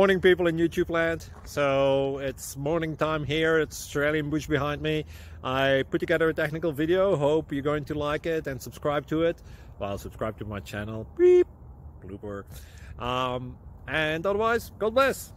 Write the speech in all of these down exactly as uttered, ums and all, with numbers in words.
Morning, people in YouTube land. So it's morning time here. It's Australian bush behind me. I put together a technical video. Hope you're going to like it and subscribe to it. Well, subscribe to my channel. Beep. Blooper. Um, and otherwise, God bless.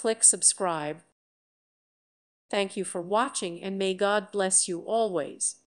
click subscribe. Thank you for watching, and may God bless you always.